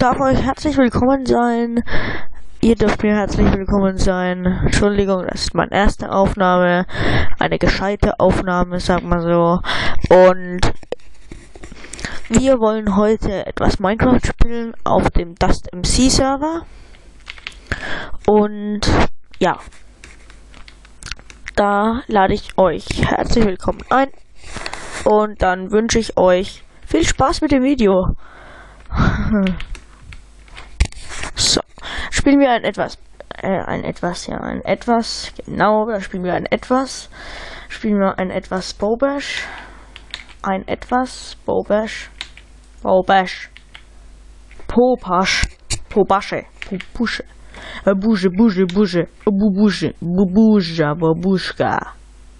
darf euch herzlich willkommen sein. Ihr dürft mir herzlich willkommen sein. Entschuldigung, das ist meine erste Aufnahme. Eine gescheite Aufnahme, sag mal so. Und wir wollen heute etwas Minecraft spielen auf dem Dust MC Server. Und ja, da lade ich euch herzlich willkommen ein. Und dann wünsche ich euch viel Spaß mit dem Video. So, spielen wir ein etwas, genau, da spielen wir ein etwas Bobash, Pobasche, Babuschka,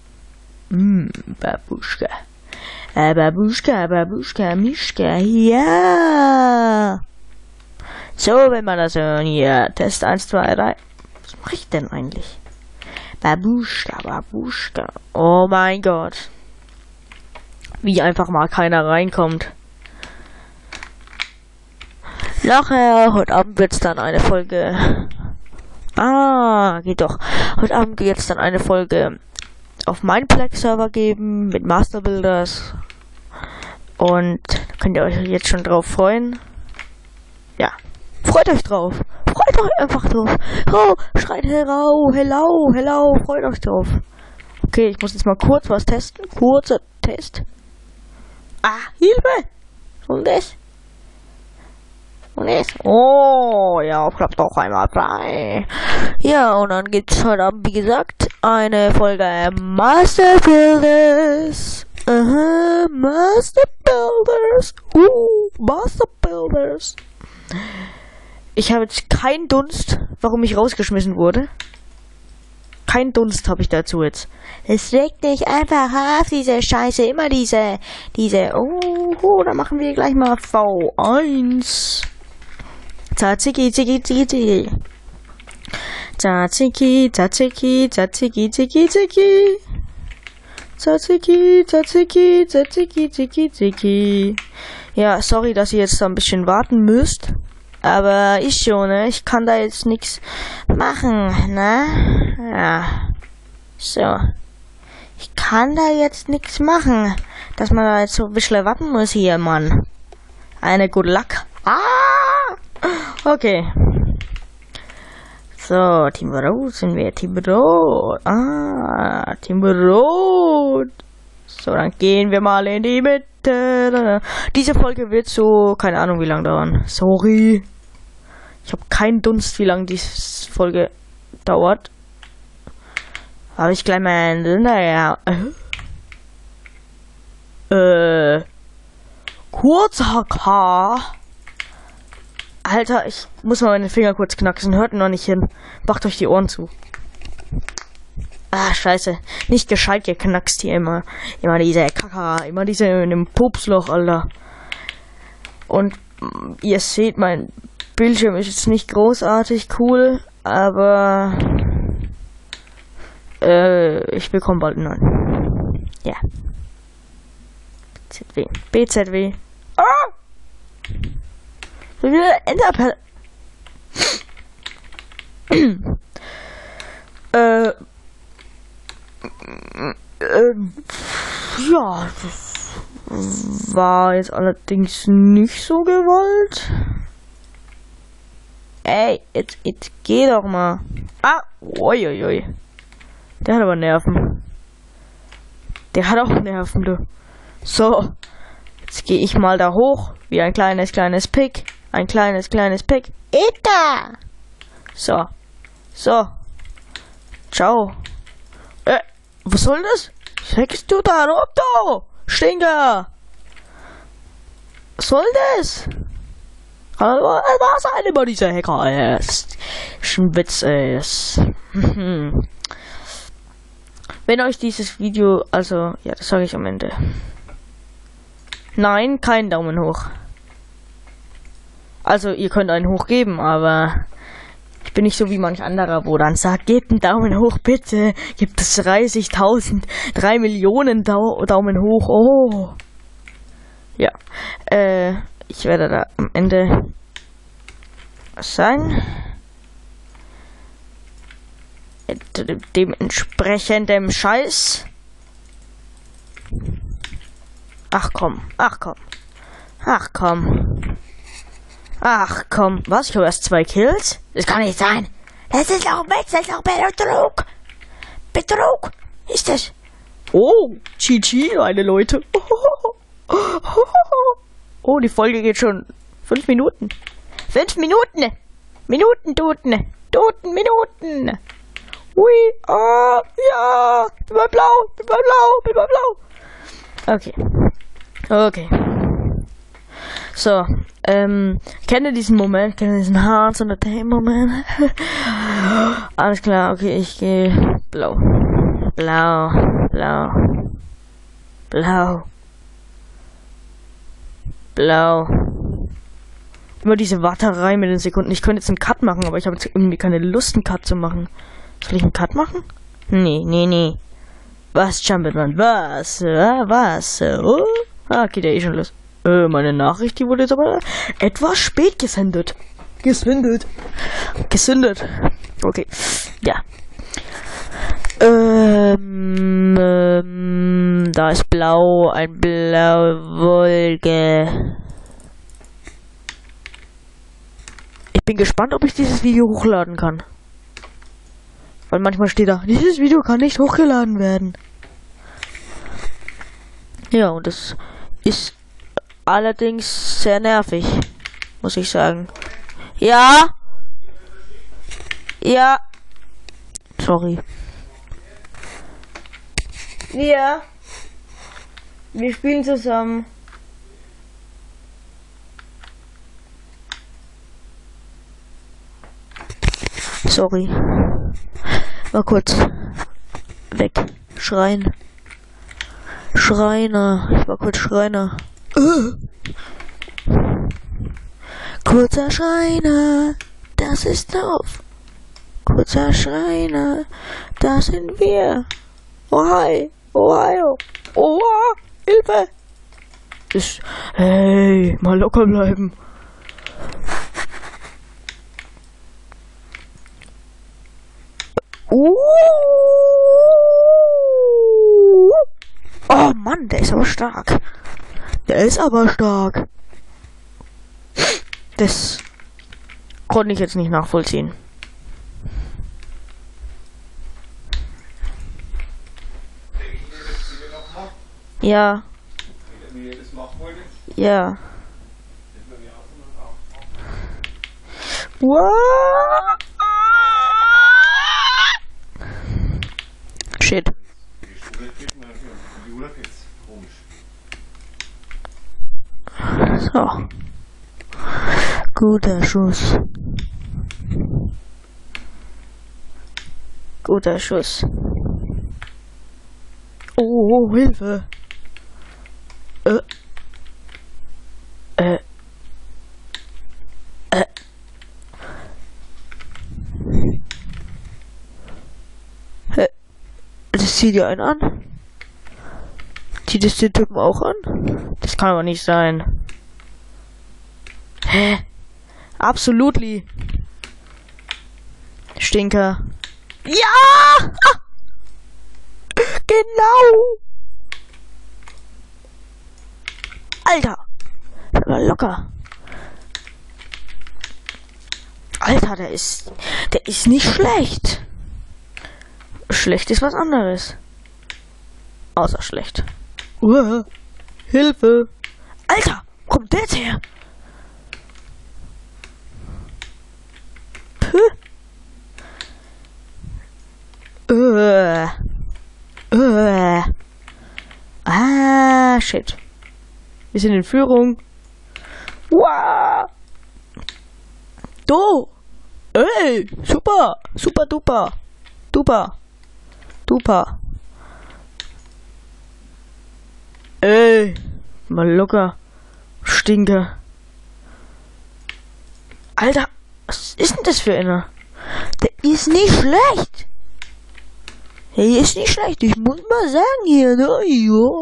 Babuschka, Mischka, ja. So, wenn man das hören, hier, Test 1, 2, 3. Was mache ich denn eigentlich? Babuschka. Oh mein Gott. Wie einfach mal keiner reinkommt. Nachher, heute Abend wird's dann eine Folge. Geht doch. Heute Abend wird's dann eine Folge auf Mineplex-Server geben mit Master Builders. Und da könnt ihr euch jetzt schon drauf freuen. Ja. Freut euch drauf. Freut euch einfach drauf. Oh, schreit hello, freut euch drauf. Okay, ich muss jetzt mal kurz was testen. Kurzer Test. Hilfe! Und das? Oh, ja, klappt auch einmal frei. Ja, und dann gibt's heute Abend, wie gesagt, eine Folge Master Builders. Master Builders. Ich habe jetzt keinen Dunst, warum ich rausgeschmissen wurde. Kein Dunst habe ich dazu jetzt. Es regt mich einfach auf, diese Scheiße. Immer diese. Da machen wir gleich mal V1. Tzatziki. Ja, sorry, dass ihr jetzt da ein bisschen warten müsst. Aber ist schon, ne? Ich kann da jetzt nichts machen, ne? Ja. So. Ich kann da jetzt nichts machen. Dass man da jetzt so ein bisschen warten muss hier, Mann. Eine Good Luck. Okay. So, Team Rot sind wir. Team Rot. Team Rot. So, dann gehen wir mal in die Mitte. Diese Folge wird so, keine Ahnung wie lange dauern. Sorry. Ich habe keinen Dunst, wie lange diese Folge dauert. Habe ich gleich mal kurzer K. Alter, ich muss mal meine Finger kurz knacksen. Hört noch nicht hin. Macht euch die Ohren zu. Scheiße. Nicht gescheit geknackst hier immer. Immer diese Kaka. Immer diese in dem Pupsloch, Alter. Und ihr seht, mein Bildschirm ist jetzt nicht großartig cool. Aber ich bekomme bald einen neuen. Ja. BZW. Enderperle. Ja, das war jetzt allerdings nicht so gewollt. Ey, jetzt geh doch mal. Uiuiui. Der hat aber Nerven. Der hat auch Nerven, du. So, jetzt gehe ich mal da hoch, wie ein kleines Pick. Ein kleines Pick. Eta! So. Ciao. Was soll das? Steckst du da runter? Stinker! Was soll das? Was eine bei dieser Hacker ist? Schwitz ist. Wenn euch dieses Video, also, ja, das sage ich am Ende. Nein, kein Daumen hoch. Also, ihr könnt einen hoch geben, aber ich bin nicht so wie manch anderer, wo dann sagt, gebt einen Daumen hoch, bitte. Gibt es 30.000, 3 Millionen Daumen hoch. Oh. Ja. Ich werde da am Ende was sein. Dementsprechendem Scheiß. Ach komm. Was? Ich habe erst 2 Kills? Das kann nicht sein. Das ist auch Betrug. Betrug ist es. Oh, GG, meine Leute. Oh, die Folge geht schon 5 Minuten. 5 Minuten. Minuten. Ui, ja. Bin mal blau. Okay. So, kennt ihr diesen Moment? Kennt ihr diesen Hearts und Moment? Alles klar, okay, ich gehe blau. Immer diese Warterei mit den Sekunden. Ich könnte jetzt einen Cut machen, aber ich habe jetzt irgendwie keine Lust, einen Cut zu machen. Soll ich einen Cut machen? Nee. Was, Jumpman? Was? Oh? Geht ja eh schon los. Meine Nachricht, die wurde jetzt aber etwas spät gesendet. Okay. Ja. Da ist blau, ein blaue Wolke. Ich bin gespannt, ob ich dieses Video hochladen kann. Weil manchmal steht da, dieses Video kann nicht hochgeladen werden. Ja, und das ist allerdings sehr nervig, muss ich sagen. Ja. Sorry. Wir spielen zusammen. Sorry. Mal kurz weg. Schreiner. Ich war kurz Schreiner. Kurzer Schreiner, das ist doof. Kurzer Schreiner, das sind wir. Oh hi, Ohio. Oh, Hilfe. Hey, mal locker bleiben. Oh Mann, der ist aber stark. Das konnte ich jetzt nicht nachvollziehen. Ja. Ja. What? Shit. So. Guter Schuss. Oh, Hilfe. Das zieht ja einen an. Zieht es den Typen auch an? Das kann aber nicht sein. Hä? Absolutely. Stinker. Ja! Ah! Genau! Alter! Aber locker. Alter, der ist nicht schlecht. Schlecht ist was anderes. Außer schlecht. Hilfe! Alter! Wo kommt der jetzt her? Shit. Wir sind in Führung. Wow. Do. Ey, super duper. Ey, mal locker. Stinker. Alter, was ist denn das für einer? Der ist nicht schlecht. Ich muss mal sagen hier, ne? Jo.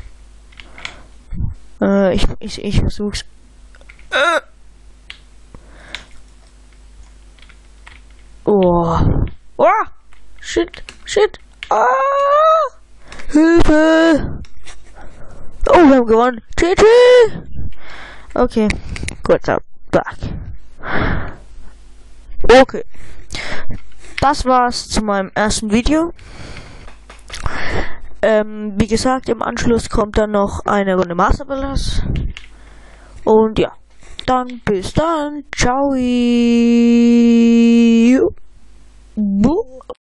Ich versuch's. Oh! Shit! Shit! Ah! Hilfe! Oh, wir haben gewonnen! GG! Okay, gut, so, back. Okay. Das war's zu meinem ersten Video. Wie gesagt, im Anschluss kommt dann noch eine Runde Master Builders. Und ja, dann bis dann. Ciao.